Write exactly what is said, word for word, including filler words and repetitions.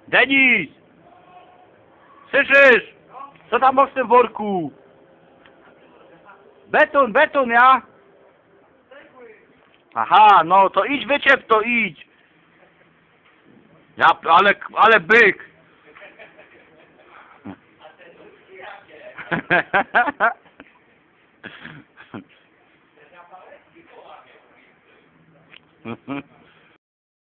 Denis! Słyszysz? Co tam masz w tym worku? Beton, beton, ja? Aha, no to idź wyciep to, idź. Ja, ale, ale byk.